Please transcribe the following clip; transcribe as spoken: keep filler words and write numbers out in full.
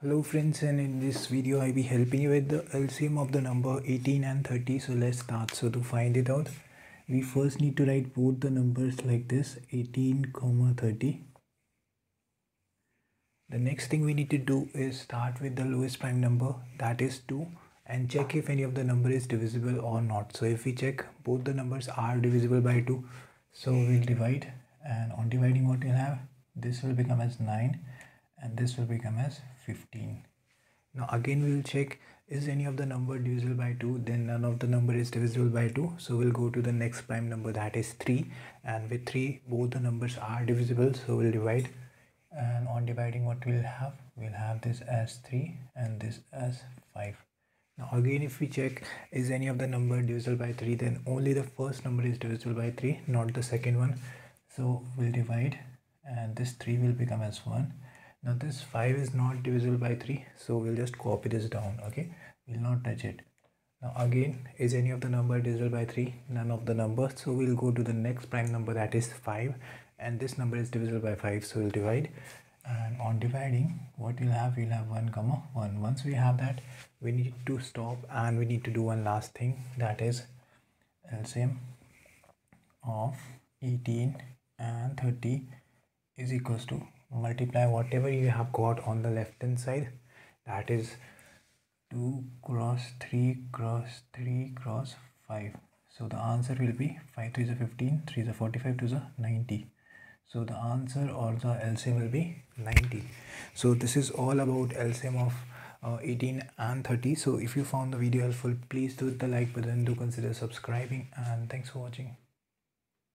Hello friends, and in this video I'll be helping you with the L C M of the number eighteen and thirty. So let's start. So to find it out, we first need to write both the numbers like this, eighteen comma thirty. The next thing we need to do is start with the lowest prime number, that is two, and check if any of the number is divisible or not. So if we check both the numbers are divisible by two, so we'll divide, and on dividing what we'll have, this will become as nine and this will become as fifteen. Now again we will check, is any of the number divisible by two? Then none of the number is divisible by two, so we'll go to the next prime number, that is three, and with three both the numbers are divisible, so we'll divide, and on dividing what we'll have, we'll have this as three and this as five. Now again if we check, is any of the number divisible by three? Then only the first number is divisible by three, not the second one, so we'll divide, and this three will become as one. Now this five is not divisible by three, so we'll just copy this down. Okay, we'll not touch it. Now again, is any of the number divisible by three? None of the numbers, so we'll go to the next prime number, that is five, and this number is divisible by five, so we'll divide, and on dividing what we'll have, we'll have one comma one. Once we have that, we need to stop and we need to do one last thing, that is L C M of eighteen and thirty is equals to multiply whatever you have got on the left hand side, that is two cross three cross three cross five. So the answer will be five threes are fifteen, threes are forty-five, twos are ninety. So the answer or the L C M will be ninety. So this is all about L C M of uh, eighteen and thirty. So if you found the video helpful, please do hit the like button, do consider subscribing, and thanks for watching.